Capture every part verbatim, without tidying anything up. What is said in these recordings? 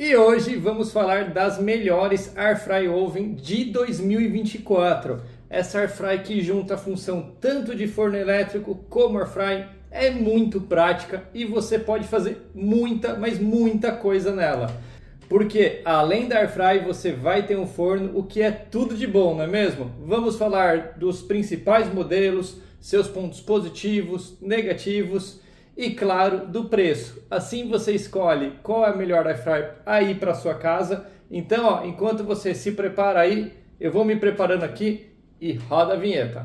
E hoje vamos falar das melhores Air Fry Oven de dois mil e vinte e quatro. Essa Air Fry que junta a função tanto de forno elétrico como Air Fry, é muito prática e você pode fazer muita, mas muita coisa nela. Porque além da Air Fry você vai ter um forno, o que é tudo de bom, não é mesmo? Vamos falar dos principais modelos, seus pontos positivos, negativos e claro, do preço. Assim você escolhe qual é a melhor Air Fry aí para sua casa. Então, ó, enquanto você se prepara aí, eu vou me preparando aqui e roda a vinheta.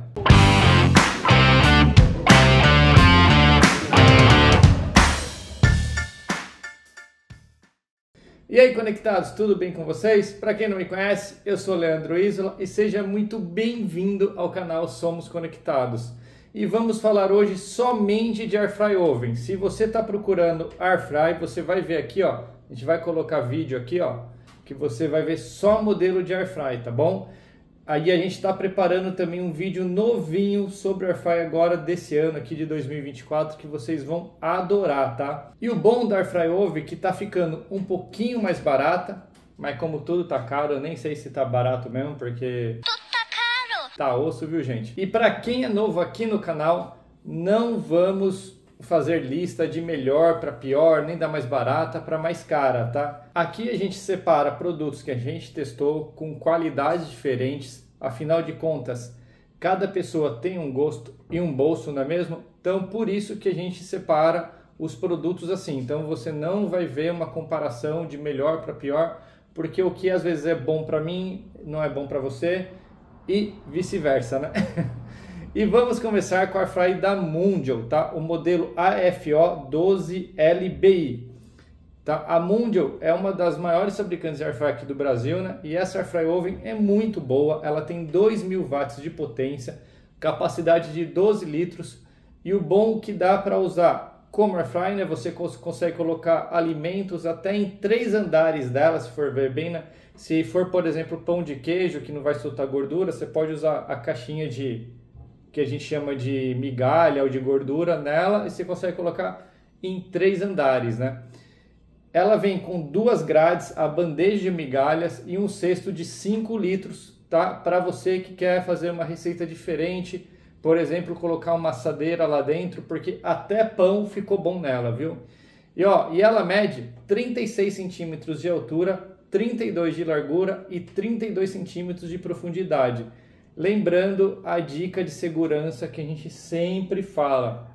E aí, conectados, tudo bem com vocês? Para quem não me conhece, eu sou Leandro Isola e seja muito bem-vindo ao canal Somos Conectados. E vamos falar hoje somente de Air Fry Oven. Se você está procurando Air Fry, você vai ver aqui, ó, a gente vai colocar vídeo aqui, ó, que você vai ver só modelo de Air Fry, tá bom? Aí a gente está preparando também um vídeo novinho sobre Air Fry agora desse ano aqui de dois mil e vinte e quatro que vocês vão adorar, tá? E o bom da Air Fry Oven é que tá ficando um pouquinho mais barata, mas como tudo tá caro, eu nem sei se tá barato mesmo, porque tá osso, viu, gente? E para quem é novo aqui no canal, não vamos fazer lista de melhor para pior, nem da mais barata para mais cara, tá? Aqui a gente separa produtos que a gente testou com qualidades diferentes, afinal de contas, cada pessoa tem um gosto e um bolso, não é mesmo? Então, por isso que a gente separa os produtos assim. Então, você não vai ver uma comparação de melhor para pior, porque o que às vezes é bom para mim, não é bom para você, e vice-versa, né? E vamos começar com a Air Fry da Mundial, tá? O modelo A F O doze L B I. Tá? A Mundial é uma das maiores fabricantes de Air Fry aqui do Brasil, né? E essa Air Fry Oven é muito boa, ela tem dois mil watts de potência, capacidade de doze litros, e o bom que dá para usar como Air Fry, né? Você cons consegue colocar alimentos até em três andares dela, se for ver bem, né? Se for, por exemplo, pão de queijo, que não vai soltar gordura, você pode usar a caixinha de que a gente chama de migalha ou de gordura nela e você consegue colocar em três andares, né? Ela vem com duas grades, a bandeja de migalhas e um cesto de cinco litros, tá? Para você que quer fazer uma receita diferente, por exemplo, colocar uma assadeira lá dentro, porque até pão ficou bom nela, viu? E, ó, e ela mede trinta e seis centímetros de altura, trinta e dois de largura e trinta e dois centímetros de profundidade. Lembrando a dica de segurança que a gente sempre fala.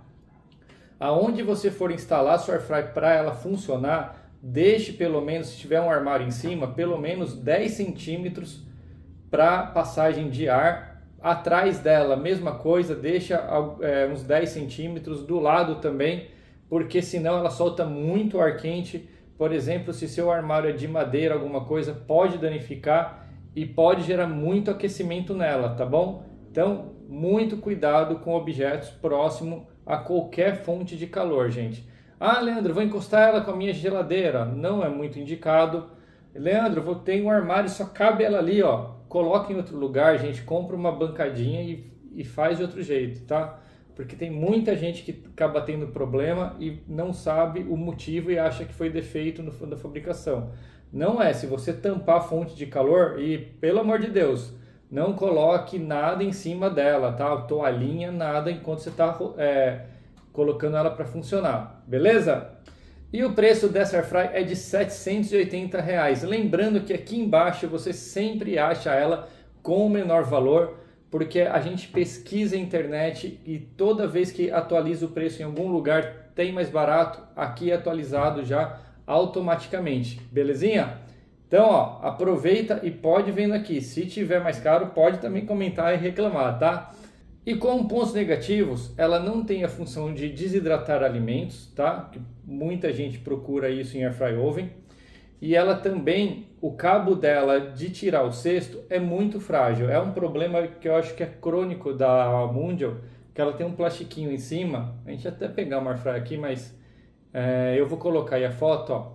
Aonde você for instalar a sua Air Fry para ela funcionar, deixe pelo menos, se tiver um armário em cima, pelo menos dez centímetros para passagem de ar. Atrás dela, mesma coisa, deixa é, uns dez centímetros, do lado também, porque senão ela solta muito ar quente. Por exemplo, se seu armário é de madeira, alguma coisa, pode danificar e pode gerar muito aquecimento nela, tá bom? Então, muito cuidado com objetos próximos a qualquer fonte de calor, gente. Ah, Leandro, vou encostar ela com a minha geladeira. Não é muito indicado. Leandro, vou ter um armário, só cabe ela ali, ó. Coloca em outro lugar, gente. Compra uma bancadinha e, e faz de outro jeito, tá? Porque tem muita gente que acaba tendo problema e não sabe o motivo e acha que foi defeito no, na fabricação. Não é, se você tampar a fonte de calor, e pelo amor de Deus, não coloque nada em cima dela, tá? Toalhinha, nada, enquanto você está é, colocando ela para funcionar, beleza? E o preço dessa Air Fry é de setecentos e oitenta reais. Lembrando que aqui embaixo você sempre acha ela com o menor valor, porque a gente pesquisa a internet e toda vez que atualiza o preço em algum lugar tem mais barato, aqui é atualizado já automaticamente, belezinha? Então, ó, aproveita e pode vendo aqui. Se tiver mais caro, pode também comentar e reclamar, tá? E com pontos negativos, ela não tem a função de desidratar alimentos, tá? Que muita gente procura isso em Air Fry Oven. E ela também, o cabo dela de tirar o cesto é muito frágil. É um problema que eu acho que é crônico da Mundial, que ela tem um plastiquinho em cima. A gente até pegar uma Air Fry aqui, mas é, eu vou colocar aí a foto, ó.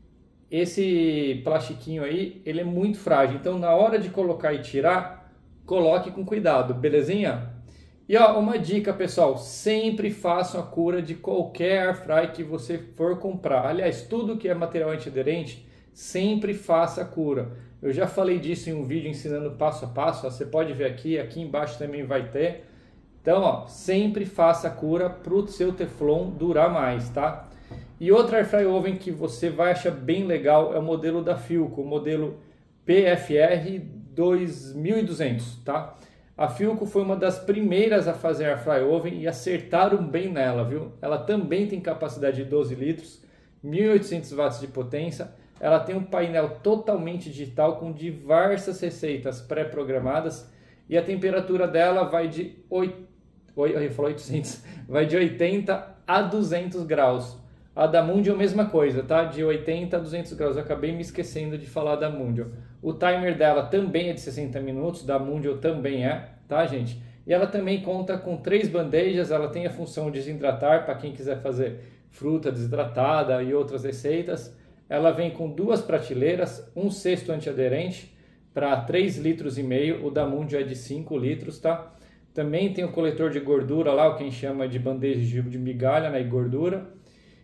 Esse plastiquinho aí, ele é muito frágil. Então, na hora de colocar e tirar, coloque com cuidado, belezinha? E ó, uma dica, pessoal, sempre façam a cura de qualquer Air Fry que você for comprar. Aliás, tudo que é material antiaderente sempre faça a cura. Eu já falei disso em um vídeo ensinando passo a passo, ó, você pode ver aqui, aqui embaixo também vai ter. Então, ó, sempre faça a cura para o seu Teflon durar mais, tá? E outra Air Fry Oven que você vai achar bem legal é o modelo da Philco, o modelo P F R dois mil e duzentos, tá? A Philco foi uma das primeiras a fazer Air Fry Oven e acertaram bem nela, viu? Ela também tem capacidade de doze litros, mil e oitocentos watts de potência. Ela tem um painel totalmente digital com diversas receitas pré-programadas e a temperatura dela vai de oito, eu falei oitocentos, vai de oitenta a duzentos graus. A da Mundial, mesma coisa, tá? De oitenta a duzentos graus. Eu acabei me esquecendo de falar da Mundial. O timer dela também é de sessenta minutos, da Mundial também é, tá, gente? E ela também conta com três bandejas, ela tem a função de desidratar para quem quiser fazer fruta desidratada e outras receitas. Ela vem com duas prateleiras, um cesto antiaderente para três litros e meio, o da Mundial é de cinco litros, tá? Também tem o coletor de gordura lá, o que a gente chama de bandeja de migalha, né, e gordura.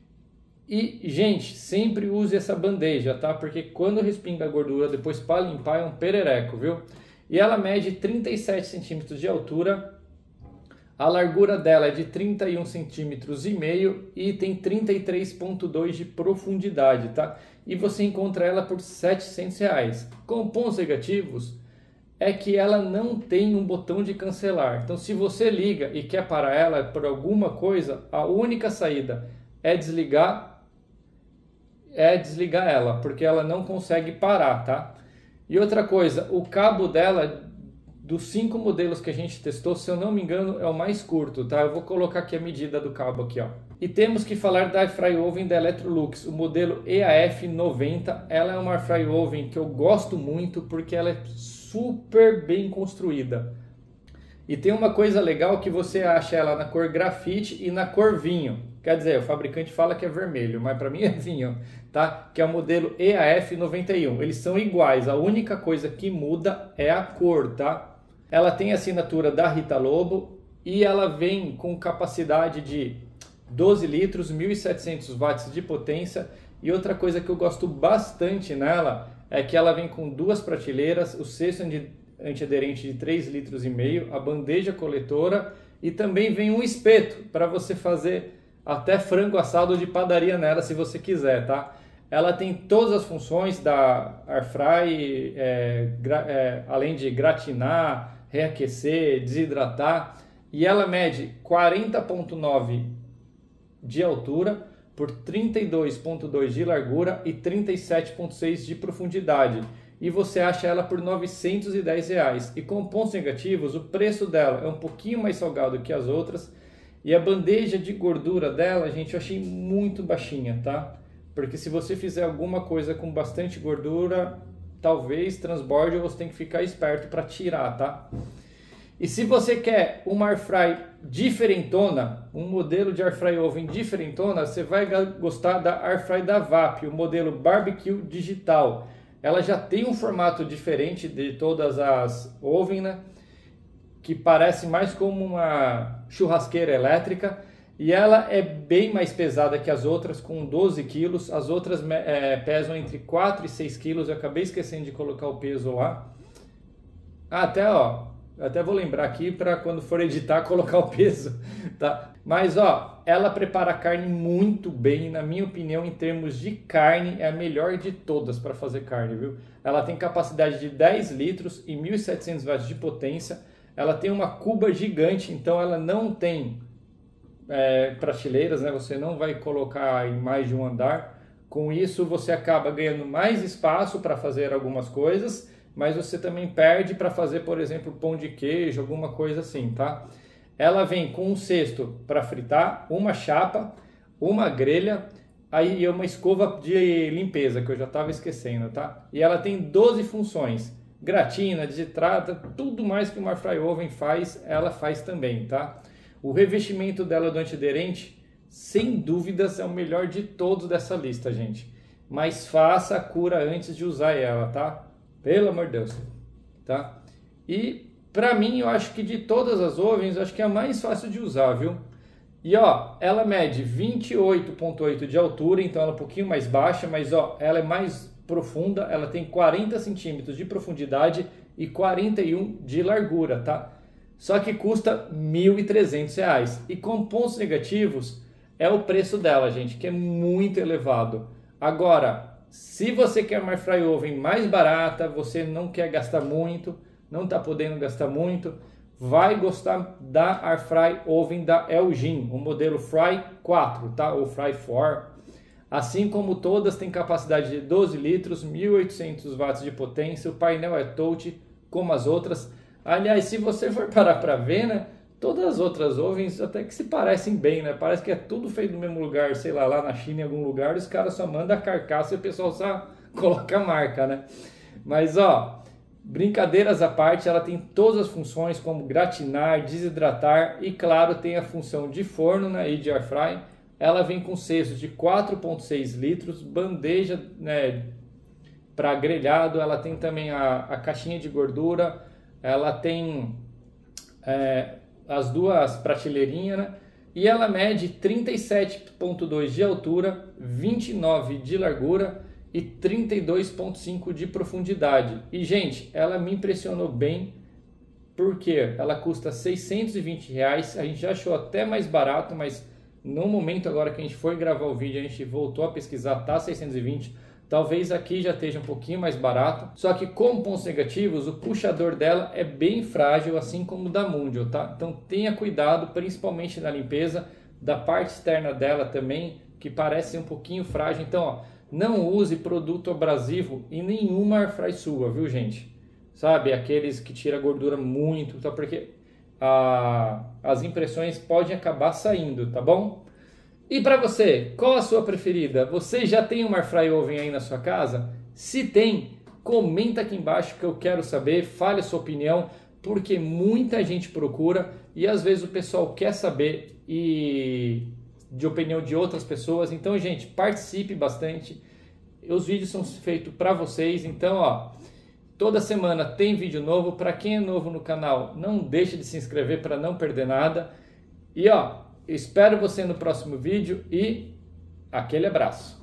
E, gente, sempre use essa bandeja, tá? Porque quando respinga a gordura, depois para limpar é um perereco, viu? E ela mede trinta e sete centímetros de altura. A largura dela é de trinta e um centímetros e meio e tem trinta e três vírgula dois de profundidade, tá? E você encontra ela por setecentos reais. Com pontos negativos é que ela não tem um botão de cancelar. Então, se você liga e quer parar ela por alguma coisa, a única saída é desligar é desligar ela, porque ela não consegue parar, tá? E outra coisa, o cabo dela, dos cinco modelos que a gente testou, se eu não me engano, é o mais curto, tá? Eu vou colocar aqui a medida do cabo aqui, ó. E temos que falar da Air Fry Oven da Electrolux, o modelo E A F noventa. Ela é uma Air Fry Oven que eu gosto muito porque ela é super bem construída. E tem uma coisa legal que você acha ela na cor grafite e na cor vinho. Quer dizer, o fabricante fala que é vermelho, mas para mim é vinho, tá? Que é o modelo E A F noventa e um. Eles são iguais, a única coisa que muda é a cor, tá? Ela tem a assinatura da Rita Lobo e ela vem com capacidade de doze litros, mil e setecentos watts de potência. E outra coisa que eu gosto bastante nela é que ela vem com duas prateleiras, o cesto antiaderente de três litros e meio, a bandeja coletora e também vem um espeto para você fazer até frango assado de padaria nela, se você quiser, tá? Ela tem todas as funções da Air Fry, é, é, além de gratinar, reaquecer, desidratar. E ela mede quarenta vírgula nove de altura por trinta e dois vírgula dois de largura e trinta e sete vírgula seis de profundidade. E você acha ela por novecentos e dez reais. E com pontos negativos, o preço dela é um pouquinho mais salgado que as outras. E a bandeja de gordura dela, gente, eu achei muito baixinha, tá? Porque se você fizer alguma coisa com bastante gordura, talvez transborde ou você tem que ficar esperto para tirar, tá? E se você quer uma Air Fry diferentona, um modelo de Air Fry Oven diferentona, você vai gostar da Air Fry da V A P, o modelo Barbecue Digital. Ela já tem um formato diferente de todas as oven, né? Que parece mais como uma churrasqueira elétrica e ela é bem mais pesada que as outras, com doze quilos. As outras é, pesam entre quatro e seis quilos. Eu acabei esquecendo de colocar o peso lá. Ah, até, ó, até vou lembrar aqui para quando for editar colocar o peso, tá? Mas, ó, ela prepara a carne muito bem. Na minha opinião, em termos de carne, é a melhor de todas para fazer carne, viu? Ela tem capacidade de dez litros e mil e setecentos watts de potência. Ela tem uma cuba gigante, então ela não tem é, prateleiras, né? Você não vai colocar em mais de um andar. Com isso, você acaba ganhando mais espaço para fazer algumas coisas, mas você também perde para fazer, por exemplo, pão de queijo, alguma coisa assim, tá? Ela vem com um cesto para fritar, uma chapa, uma grelha, aí uma escova de limpeza, que eu já estava esquecendo, tá? E ela tem doze funções. Gratina, desidrata, tudo mais que uma Air Fry Oven faz, ela faz também, tá? O revestimento dela do antiaderente, sem dúvidas, é o melhor de todos dessa lista, gente. Mas faça a cura antes de usar ela, tá? Pelo amor de Deus, tá? E, pra mim, eu acho que de todas as ovens, eu acho que é a mais fácil de usar, viu? E ó, ela mede vinte e oito vírgula oito de altura, então ela é um pouquinho mais baixa, mas ó, ela é mais profunda, ela tem quarenta centímetros de profundidade e quarenta e um de largura, tá? Só que custa mil e trezentos reais. E com pontos negativos é o preço dela, gente, que é muito elevado. Agora, se você quer uma Airfry Oven mais barata, você não quer gastar muito, não está podendo gastar muito, vai gostar da Airfry Oven da Elgin, o modelo Fry quatro, tá? Ou Fry quatro. Assim como todas têm capacidade de doze litros, mil e oitocentos watts de potência, o painel é touch como as outras. Aliás, se você for parar para ver, né, todas as outras ovens até que se parecem bem, né? Parece que é tudo feito no mesmo lugar, sei lá, lá na China em algum lugar, os caras só mandam a carcaça e o pessoal só coloca a marca, né? Mas ó, brincadeiras à parte, ela tem todas as funções como gratinar, desidratar e claro, tem a função de forno, né, e de airfry. Ela vem com cestos de quatro vírgula seis litros, bandeja, né, para grelhado, ela tem também a, a caixinha de gordura, ela tem é, as duas prateleirinhas, né, e ela mede trinta e sete vírgula dois de altura, vinte e nove de largura e trinta e dois vírgula cinco de profundidade. E gente, ela me impressionou bem, porque ela custa seiscentos e vinte reais, a gente já achou até mais barato, mas no momento agora que a gente foi gravar o vídeo, a gente voltou a pesquisar, tá seiscentos e vinte, talvez aqui já esteja um pouquinho mais barato, só que com pontos negativos, o puxador dela é bem frágil, assim como o da Mundial, tá? Então tenha cuidado, principalmente na limpeza, da parte externa dela também, que parece um pouquinho frágil, então ó, não use produto abrasivo em nenhuma airfry sua, viu gente? Sabe, aqueles que tira gordura muito, tá? Porque a, as impressões podem acabar saindo, tá bom? E para você, qual a sua preferida? Você já tem uma Airfry Oven aí na sua casa? Se tem, comenta aqui embaixo que eu quero saber, fale a sua opinião, porque muita gente procura e às vezes o pessoal quer saber e de opinião de outras pessoas. Então, gente, participe bastante. Os vídeos são feitos para vocês, então, ó, toda semana tem vídeo novo. Para quem é novo no canal, não deixe de se inscrever para não perder nada. E ó, espero você no próximo vídeo e aquele abraço.